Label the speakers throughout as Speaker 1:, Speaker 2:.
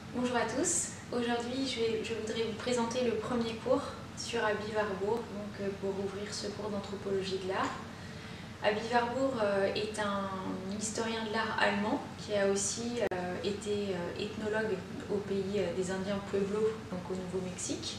Speaker 1: Bonjour à tous, aujourd'hui je voudrais vous présenter le premier cours sur Aby Warburg, pour ouvrir ce cours d'anthropologie de l'art. Aby Warburg est un historien de l'art allemand qui a aussi été ethnologue au pays des Indiens Pueblo, donc au Nouveau-Mexique.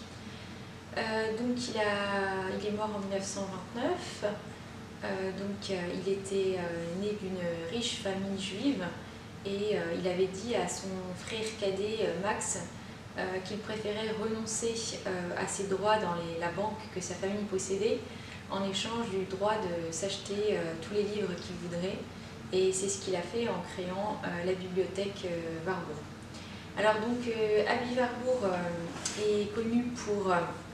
Speaker 1: Il est mort en 1929, il était né d'une riche famille juive. Et il avait dit à son frère cadet Max qu'il préférait renoncer à ses droits dans la banque que sa famille possédait en échange du droit de s'acheter tous les livres qu'il voudrait. Et c'est ce qu'il a fait en créant la bibliothèque Warburg. Alors Aby Warburg est connu pour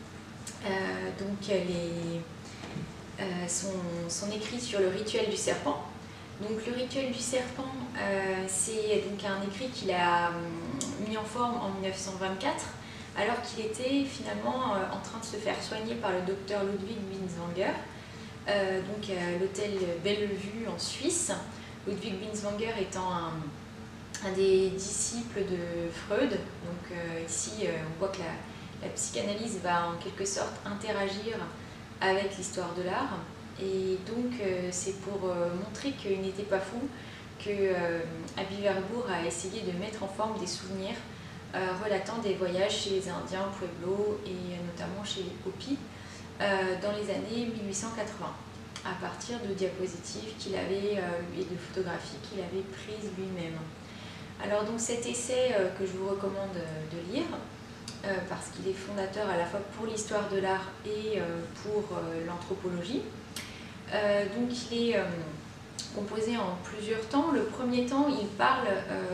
Speaker 1: son écrit sur le rituel du serpent. Donc le rituel du serpent, c'est donc un écrit qu'il a mis en forme en 1924, alors qu'il était finalement en train de se faire soigner par le docteur Ludwig Binswanger, à l'hôtel Bellevue en Suisse. Ludwig Binswanger étant un des disciples de Freud. Donc ici, on voit que la psychanalyse va en quelque sorte interagir avec l'histoire de l'art. Et donc c'est pour montrer qu'il n'était pas fou que Aby Warburg a essayé de mettre en forme des souvenirs relatant des voyages chez les Indiens Pueblo et notamment chez les Hopis dans les années 1880, à partir de diapositives qu'il avait et de photographies qu'il avait prises lui-même. Alors donc cet essai que je vous recommande de lire, parce qu'il est fondateur à la fois pour l'histoire de l'art et pour l'anthropologie. Il est composé en plusieurs temps. Le premier temps, il parle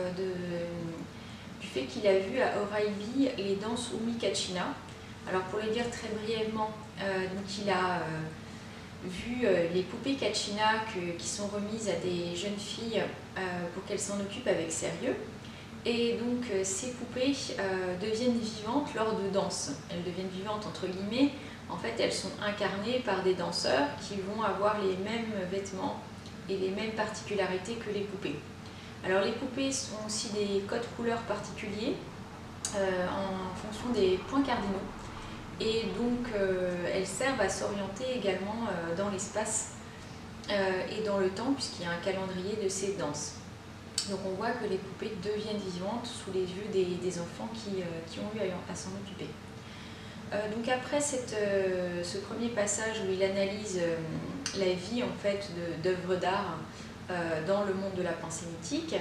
Speaker 1: du fait qu'il a vu à Oraibi les danses Umi-Kachina. Alors pour le dire très brièvement, il a vu les poupées Kachina qui sont remises à des jeunes filles pour qu'elles s'en occupent avec sérieux. Et donc ces poupées deviennent vivantes lors de danses. Elles deviennent vivantes entre guillemets. En fait, elles sont incarnées par des danseurs qui vont avoir les mêmes vêtements et les mêmes particularités que les poupées. Alors les poupées sont aussi des codes couleurs particuliers en fonction des points cardinaux. Et donc elles servent à s'orienter également dans l'espace et dans le temps, puisqu'il y a un calendrier de ces danses. Donc on voit que les poupées deviennent vivantes sous les yeux des enfants qui ont eu à s'en occuper. Donc après ce premier passage où il analyse la vie en fait d'œuvres d'art dans le monde de la pensée mythique,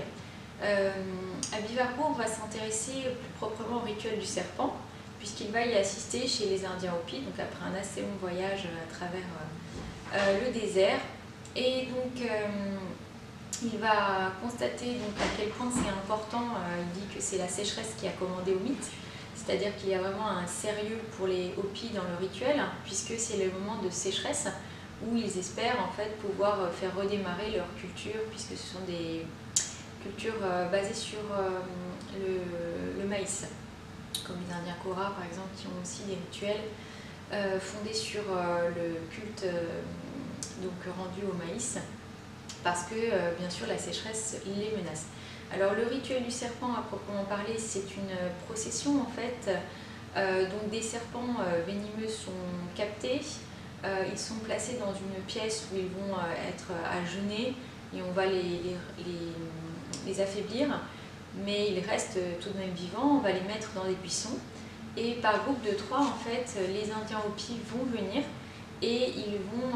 Speaker 1: Aby Warburg va s'intéresser plus proprement au rituel du serpent, puisqu'il va y assister chez les Indiens Hopis, donc après un assez long voyage à travers le désert. Et donc il va constater à quel point c'est important. Il dit que c'est la sécheresse qui a commandé au mythe. C'est-à-dire qu'il y a vraiment un sérieux pour les Hopis dans le rituel, puisque c'est le moment de sécheresse où ils espèrent en fait pouvoir faire redémarrer leur culture, puisque ce sont des cultures basées sur le maïs, comme les Indiens Kora par exemple, qui ont aussi des rituels fondés sur le culte rendu au maïs, parce que bien sûr la sécheresse les menace. Alors le rituel du serpent à proprement parler, c'est une procession en fait. Donc des serpents venimeux sont captés, ils sont placés dans une pièce où ils vont être à jeûner et on va les affaiblir, mais ils restent tout de même vivants. On va les mettre dans des buissons et par groupe de 3 en fait, les Indiens Hopis vont venir et ils vont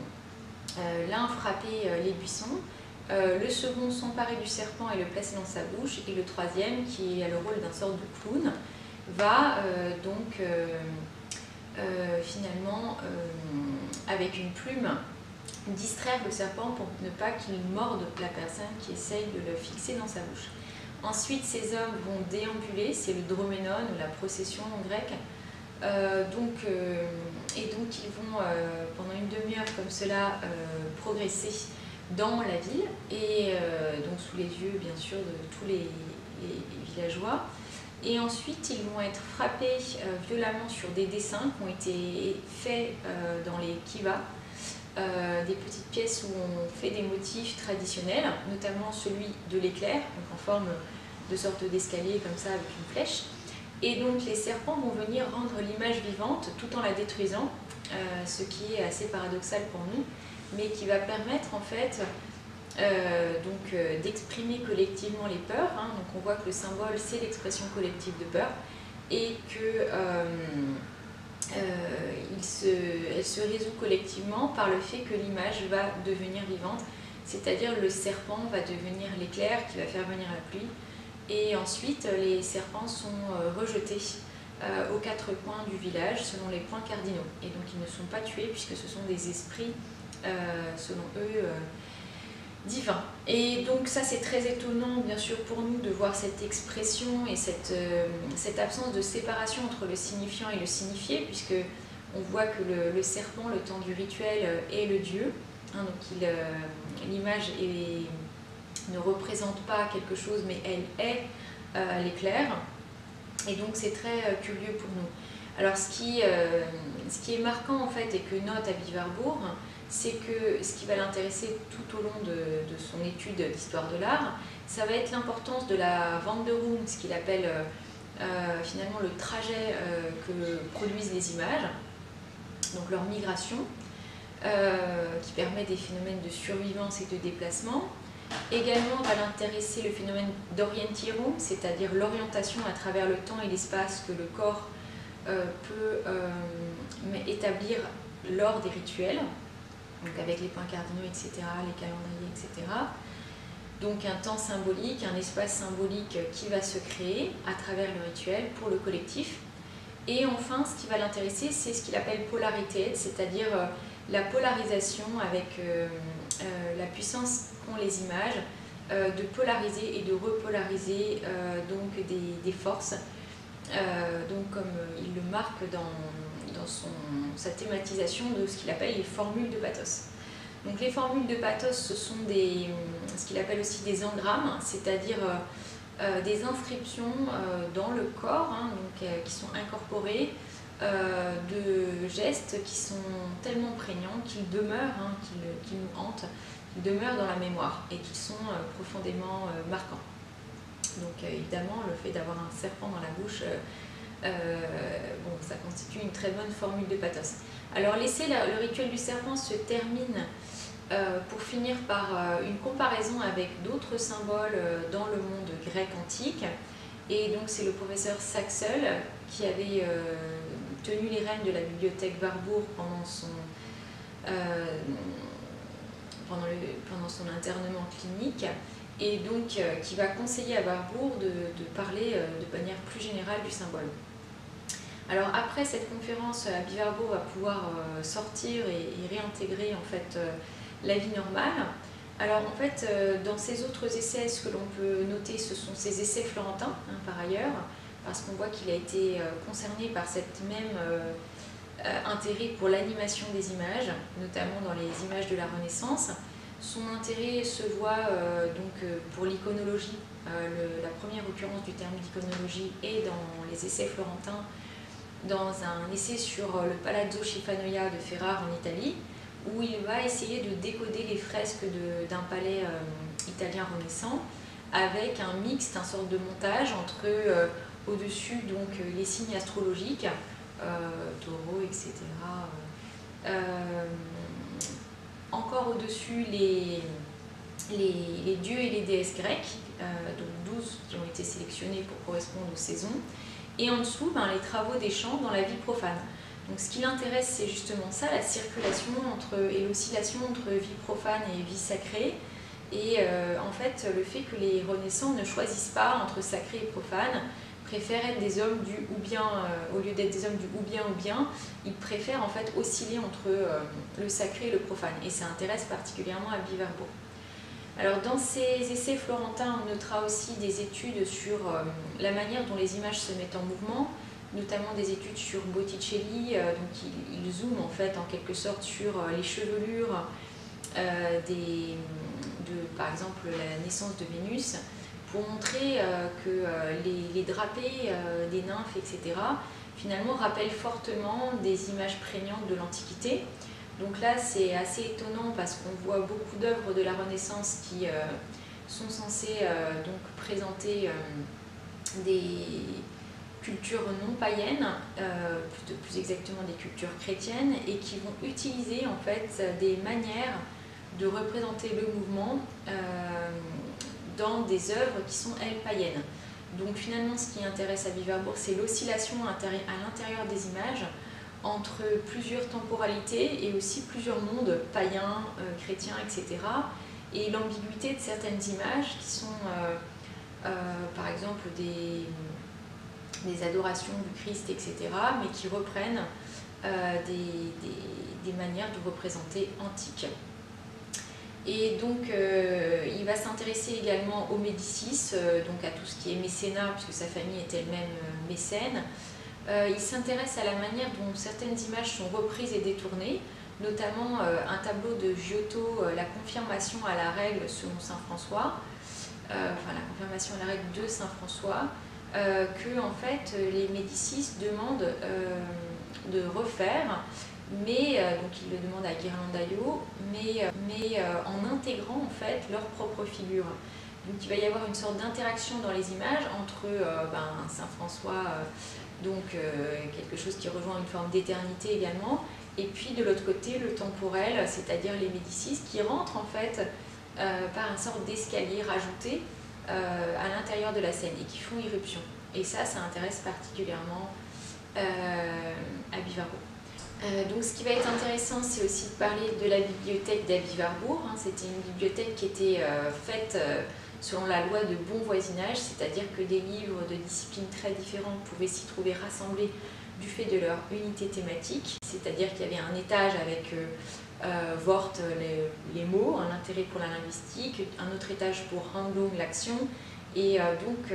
Speaker 1: l'un frapper les buissons. Le second s'emparer du serpent et le placer dans sa bouche, et le troisième, qui a le rôle d'un sort de clown, va finalement, avec une plume, distraire le serpent pour ne pas qu'il morde la personne qui essaye de le fixer dans sa bouche. Ensuite, ces hommes vont déambuler, c'est le droménon ou la procession en grec. Ils vont pendant une demi-heure comme cela progresser dans la ville et donc sous les yeux bien sûr de tous les villageois. Et ensuite ils vont être frappés violemment sur des dessins qui ont été faits dans les kivas, des petites pièces où on fait des motifs traditionnels, notamment celui de l'éclair, donc en forme de sorte d'escalier comme ça avec une flèche. Et donc les serpents vont venir rendre l'image vivante tout en la détruisant, ce qui est assez paradoxal pour nous, mais qui va permettre en fait d'exprimer collectivement les peurs. Hein. Donc on voit que le symbole c'est l'expression collective de peur et que elle se résout collectivement par le fait que l'image va devenir vivante, c'est-à-dire le serpent va devenir l'éclair qui va faire venir la pluie, et ensuite les serpents sont rejetés aux 4 coins du village selon les points cardinaux, et donc ils ne sont pas tués puisque ce sont des esprits selon eux divins. Et donc ça c'est très étonnant bien sûr pour nous de voir cette expression et cette absence de séparation entre le signifiant et le signifié, puisque on voit que le serpent, le temps du rituel, est le dieu, hein, donc l'image ne représente pas quelque chose mais elle est l'éclair, et donc c'est très curieux pour nous. Alors ce qui est marquant en fait et que note Aby Warburg, c'est que ce qui va l'intéresser tout au long de son étude d'histoire de l'art, ça va être l'importance de la Wanderung, ce qu'il appelle finalement le trajet que produisent les images, donc leur migration, qui permet des phénomènes de survivance et de déplacement. Également va l'intéresser le phénomène d'Orientierung, c'est-à-dire l'orientation à travers le temps et l'espace que le corps peut établir lors des rituels, donc avec les points cardinaux, etc., les calendriers, etc. Donc un temps symbolique, un espace symbolique qui va se créer à travers le rituel pour le collectif. Et enfin, ce qui va l'intéresser, c'est ce qu'il appelle polarité, c'est-à-dire la polarisation avec la puissance qu'ont les images, de polariser et de repolariser donc des forces, donc comme il le marque dans sa thématisation de ce qu'il appelle les formules de pathos. Donc les formules de pathos, ce sont ce qu'il appelle aussi des engrammes, c'est-à-dire des inscriptions dans le corps, hein, donc, qui sont incorporées de gestes qui sont tellement prégnants qu'ils demeurent, hein, qu'ils nous hantent, qu'ils demeurent dans la mémoire et qui sont profondément marquants. Donc évidemment, le fait d'avoir un serpent dans la bouche, bon, ça constitue une très bonne formule de pathos. Alors le rituel du serpent se termine pour finir par une comparaison avec d'autres symboles dans le monde grec antique. Et donc c'est le professeur Saxel qui avait tenu les rênes de la bibliothèque Warburg pendant son internement clinique, et donc qui va conseiller à Warburg de parler de manière plus générale du symbole. Alors après cette conférence, Aby Warburg va pouvoir sortir et réintégrer en fait la vie normale. Alors en fait, dans ses autres essais, ce que l'on peut noter, ce sont ses essais florentins, hein, par ailleurs, parce qu'on voit qu'il a été concerné par cette même intérêt pour l'animation des images, notamment dans les images de la Renaissance. Son intérêt se voit pour l'iconologie. La première occurrence du terme d'iconologie est dans les essais florentins, dans un essai sur le Palazzo Schifanoia de Ferrare en Italie, où il va essayer de décoder les fresques d'un palais italien renaissant avec un mixte, un sorte de montage entre au-dessus donc les signes astrologiques, taureau, etc. Encore au-dessus les dieux et les déesses grecques, donc 12 qui ont été sélectionnés pour correspondre aux saisons, et en dessous les travaux des chants dans la vie profane. Donc ce qui l'intéresse, c'est justement ça, la circulation et l'oscillation entre vie profane et vie sacrée, et en fait le fait que les renaissants ne choisissent pas entre sacré et profane, préfèrent être des hommes du ou bien, au lieu d'être des hommes du ou bien, ils préfèrent en fait osciller entre le sacré et le profane, et ça intéresse particulièrement Aby Warburg. Alors dans ces essais florentins, on notera aussi des études sur la manière dont les images se mettent en mouvement, notamment des études sur Botticelli, donc il zoome en fait en quelque sorte sur les chevelures par exemple la naissance de Vénus, pour montrer que les drapés des nymphes, etc., finalement rappellent fortement des images prégnantes de l'Antiquité. Donc là, c'est assez étonnant parce qu'on voit beaucoup d'œuvres de la Renaissance qui sont censés donc présenter des cultures non païennes, plus exactement des cultures chrétiennes, et qui vont utiliser en fait des manières de représenter le mouvement dans des œuvres qui sont elles païennes. Donc finalement ce qui intéresse à Biverbourg, c'est l'oscillation à l'intérieur des images entre plusieurs temporalités et aussi plusieurs mondes païens, chrétiens, etc. Et l'ambiguïté de certaines images qui sont par exemple des adorations du Christ, etc., mais qui reprennent des manières de représenter antiques. Et donc il va s'intéresser également aux Médicis, donc à tout ce qui est mécénat, puisque sa famille est elle-même mécène. Il s'intéresse à la manière dont certaines images sont reprises et détournées, notamment un tableau de Giotto, la confirmation à la règle selon saint François, enfin la confirmation à la règle de saint François, que en fait les Médicis demandent de refaire, mais donc ils le demandent à Ghirlandaio, mais en intégrant en fait leur propre figure. Donc il va y avoir une sorte d'interaction dans les images entre saint François, donc quelque chose qui rejoint une forme d'éternité également, et puis de l'autre côté le temporel, c'est-à-dire les Médicis qui rentrent en fait par une sorte d'escalier rajouté à l'intérieur de la scène et qui font irruption. Et ça intéresse particulièrement à Biverbourg. Donc ce qui va être intéressant, c'est aussi de parler de la bibliothèque d'Abivarbourg. C'était une bibliothèque qui était faite selon la loi de bon voisinage, c'est-à-dire que des livres de disciplines très différentes pouvaient s'y trouver rassemblés du fait de leur unité thématique, c'est-à-dire qu'il y avait un étage avec Wort, les mots, un intérêt pour la linguistique, un autre étage pour Handlung, l'action, et donc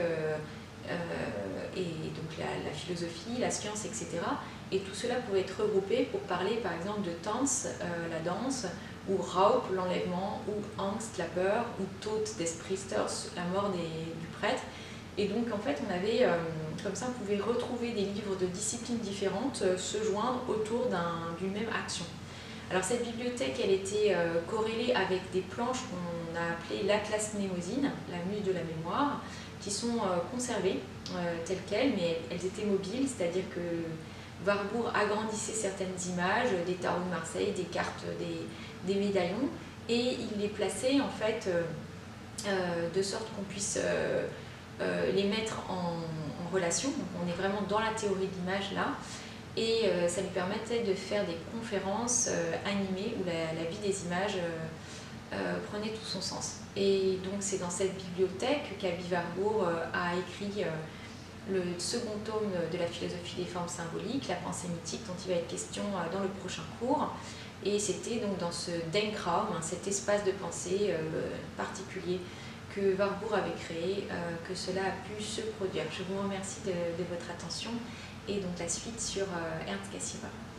Speaker 1: la philosophie, la science, etc. Et tout cela pouvait être regroupé pour parler par exemple de Tanz, la danse, ou Raup, l'enlèvement, ou Angst, la peur, ou Tod des Priesters, la mort du prêtre. Et donc en fait on avait, comme ça on pouvait retrouver des livres de disciplines différentes se joindre autour d'une même action. Alors cette bibliothèque, elle était corrélée avec des planches qu'on a appelées l'Atlas Mnémosyne, la muse de la mémoire, qui sont conservées telles quelles, mais elles étaient mobiles, c'est-à-dire que Warburg agrandissait certaines images, des tarots de Marseille, des cartes, des médaillons, et il les plaçait en fait de sorte qu'on puisse les mettre en relation. Donc on est vraiment dans la théorie de l'image là, et ça lui permettait de faire des conférences animées où la vie des images prenait tout son sens. Et donc c'est dans cette bibliothèque qu'Abivarbourg a écrit le second tome de la philosophie des formes symboliques, la pensée mythique, dont il va être question dans le prochain cours. Et c'était donc dans ce Denkraum, cet espace de pensée particulier que Warburg avait créé, que cela a pu se produire. Je vous remercie de votre attention, et donc la suite sur Ernst Cassirer.